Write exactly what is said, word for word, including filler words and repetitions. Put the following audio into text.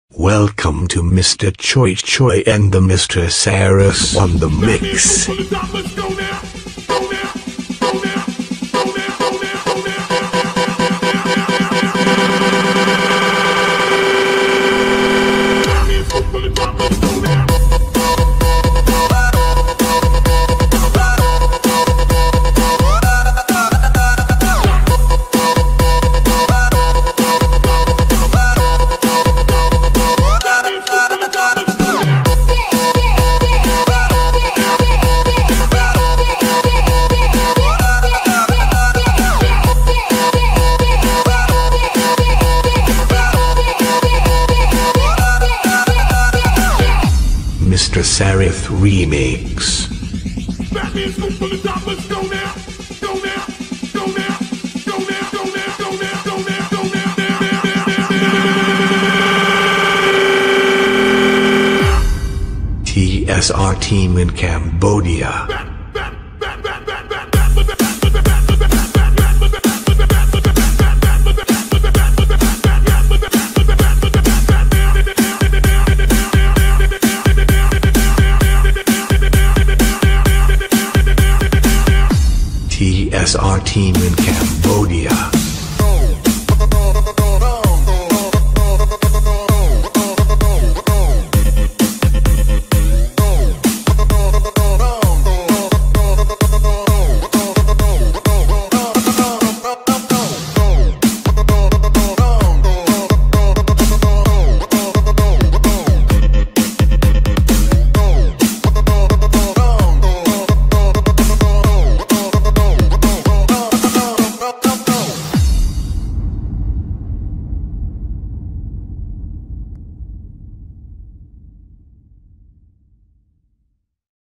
Welcome to Mister Choi Choi and the Mistress Saris on the mix. Mister Sarith Remix. T S R team in Cambodia.